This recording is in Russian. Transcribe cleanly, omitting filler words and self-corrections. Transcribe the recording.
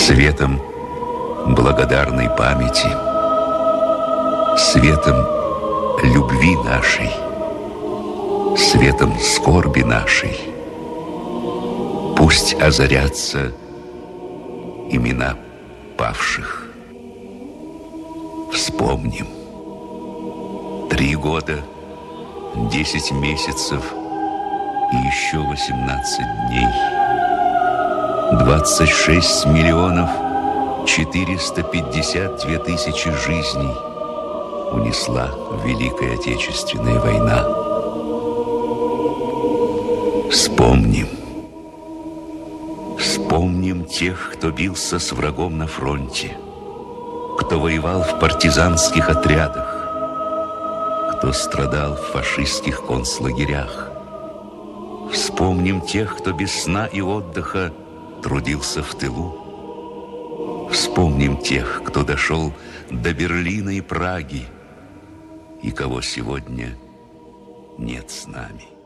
Светом благодарной памяти, светом любви нашей, светом скорби нашей пусть озарятся имена павших. Вспомним. 3 года, 10 месяцев и еще 18 дней. 26 миллионов 452 тысячи жизней унесла Великая Отечественная война. Вспомним. Вспомним тех, кто бился с врагом на фронте, кто воевал в партизанских отрядах, кто страдал в фашистских концлагерях. Вспомним тех, кто без сна и отдыха трудился в тылу. Вспомним тех, кто дошел до Берлина и Праги, и кого сегодня нет с нами.